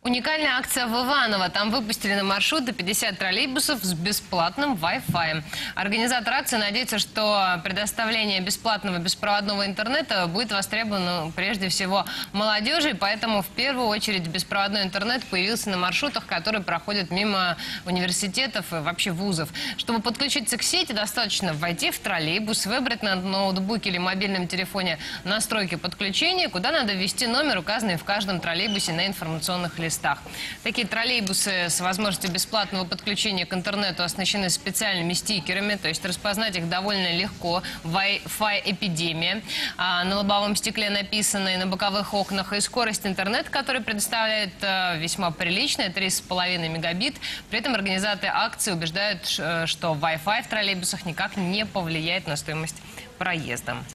Уникальная акция в Иваново. Там выпустили на маршруты 50 троллейбусов с бесплатным Wi-Fi. Организатор акции надеется, что предоставление бесплатного беспроводного интернета будет востребовано прежде всего молодежи. Поэтому в первую очередь беспроводной интернет появился на маршрутах, которые проходят мимо университетов и вообще вузов. Чтобы подключиться к сети, достаточно войти в троллейбус, выбрать на ноутбуке или мобильном телефоне настройки подключения, куда надо ввести номер, указанный в каждом троллейбусе на информационных листах. Такие троллейбусы с возможностью бесплатного подключения к интернету оснащены специальными стикерами, то есть распознать их довольно легко. Wi-Fi эпидемия. На лобовом стекле написано и на боковых окнах. И скорость интернета, который предоставляет, весьма приличная, 3,5 мегабит. При этом организаторы акции убеждают, что Wi-Fi в троллейбусах никак не повлияет на стоимость проезда.